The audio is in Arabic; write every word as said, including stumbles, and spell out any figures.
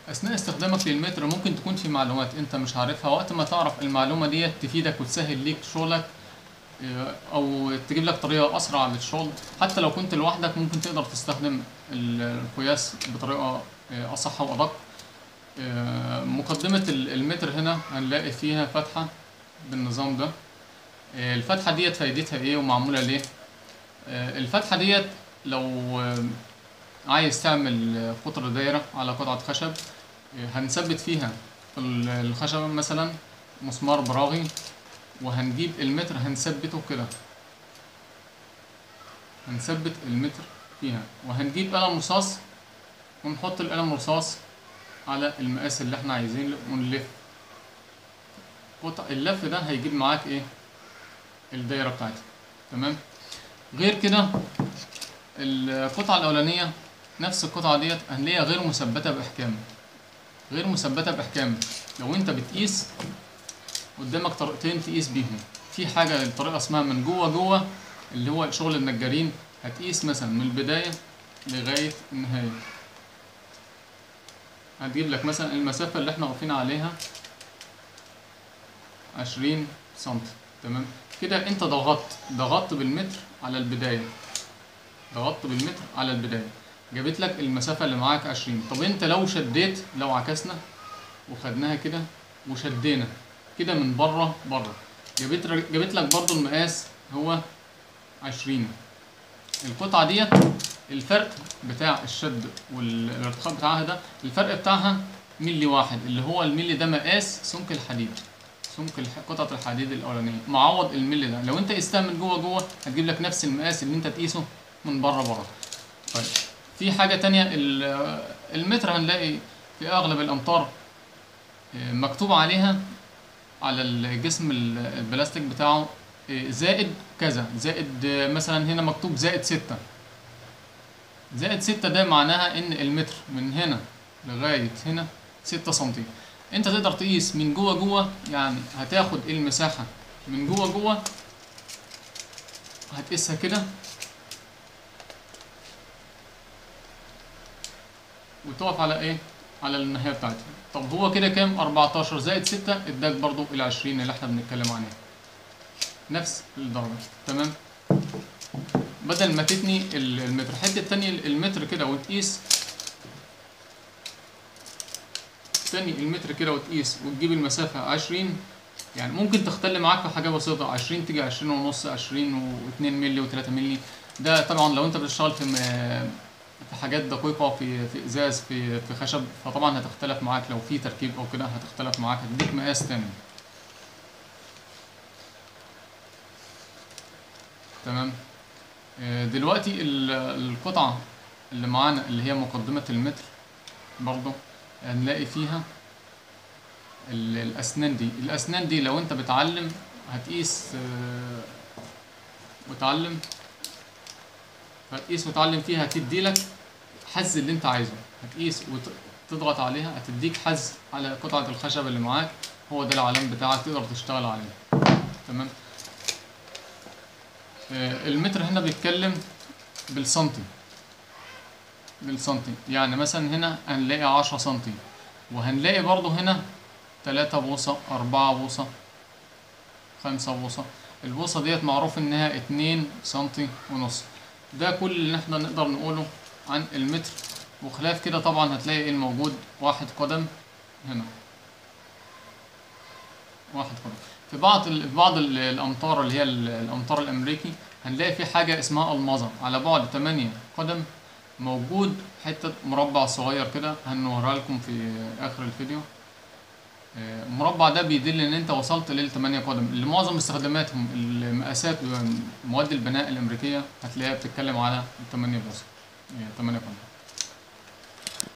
اثناء استخدامك للمتر ممكن تكون في معلومات انت مش عارفها، وقت ما تعرف المعلومه دي تفيدك وتسهل ليك شغلك، او تجيب لك طريقه اسرع للشغل. حتى لو كنت لوحدك ممكن تقدر تستخدم القياس بطريقه اصح وادق. مقدمه المتر هنا هنلاقي فيها فتحه بالنظام ده. الفتحه ديت فايدتها ايه ومعموله ليه؟ الفتحه ديت لو عايز تعمل قطر دايره على قطعه خشب، هنثبت فيها الخشبه مثلا مسمار براغي، وهنجيب المتر هنثبته كده، هنثبت المتر فيها، وهنجيب قلم رصاص ونحط القلم الرصاص على المقاس اللي احنا عايزينه ونلف. قطع اللف ده هيجيب معاك ايه؟ الدايره بتاعتي. تمام. غير كده القطعه الاولانيه نفس القطعه ديت هنلاقيها غير مثبته باحكام، غير مثبته باحكام. لو انت بتقيس قدامك طريقتين تقيس بيهم. في حاجه الطريقه اسمها من جوه جوه، اللي هو شغل النجارين. هتقيس مثلا من البدايه لغايه النهايه، هتجيب لك مثلا المسافه اللي احنا واقفين عليها عشرين سنتي. تمام كده انت ضغطت ضغطت بالمتر على البدايه، ضغطت بالمتر على البدايه، جابت لك المسافه اللي معاك عشرين. طب انت لو شديت، لو عكسنا وخدناها كده وشدينا كده من بره بره، جابت جابت لك برضو المقاس هو عشرين. القطعه ديت الفرق بتاع الشد والارتخاء بتاعها ده، الفرق بتاعها ملي واحد، اللي هو الملي ده مقاس سمك الحديد، سمك قطعه الحديد الاولانيه، معوض الملي ده. لو انت قستها من جوه جوه هتجيب لك نفس المقاس اللي انت تقيسه من بره بره. طيب في حاجه تانية، المتر هنلاقي في اغلب الامطار مكتوب عليها على الجسم البلاستيك بتاعه زائد كذا، زائد مثلا هنا مكتوب زائد ستة. زائد ستة ده معناها ان المتر من هنا لغاية هنا ستة سنتي. انت تقدر تقيس من جوه جوه، يعني هتاخد المساحة من جوه جوه هتقيسها كده وتقف على ايه؟ على النهاية بتاعتها. طب هو كده كام؟ اربعتاشر زائد ستة اداك برضو ال عشرين اللي احنا بنتكلم عليها، نفس الدرجة. تمام. بدل ما تتني المتر حته التانية المتر كده وتقيس، تاني المتر كده وتقيس وتجيب المسافة عشرين، يعني ممكن تختل معاك في حاجة بسيطة، عشرين تيجي عشرين ونص، عشرين واتنين ملي وتلاتة ملي. ده طبعا لو انت بتشتغل في في حاجات دقيقة، في في ازاز، في في خشب، فطبعا هتختلف معاك. لو في تركيب او كده هتختلف معاك، هتديك مقاس تاني. تمام. دلوقتي القطعة اللي معانا اللي هي مقدمة المتر برضو هنلاقي فيها الأسنان دي. الأسنان دي لو أنت بتعلم هتقيس وتعلم، هتقيس وتعلم فيها، هتدي لك حز اللي أنت عايزه. هتقيس وتضغط عليها هتديك حز على قطعة الخشب اللي معاك، هو ده العلم بتاعك تقدر تشتغل عليه. تمام. المتر هنا بيتكلم بالسنتي، بالسنتي. يعني مثلا هنا هنلاقي عشرة سنتي، وهنلاقي برضو هنا تلاتة بوصة، أربعة بوصة، خمسة بوصة. البوصة ديت معروف انها اتنين سنتي ونص. ده كل اللي احنا نقدر نقوله عن المتر. وخلاف كده طبعا هتلاقي الموجود واحد قدم هنا، واحد قدم. في بعض في بعض الامطار اللي هي الامطار الامريكي هنلاقي في حاجة اسمها المظة على بعد تمانية قدم، موجود حتة مربع صغير كده هنوريها لكم في اخر الفيديو. المربع ده بيدل ان انت وصلت لل تمانية قدم، اللي معظم استخداماتهم المقاسات مواد البناء الامريكيه هتلاقيها بتتكلم على تمانية بوصه، تمانية قدم.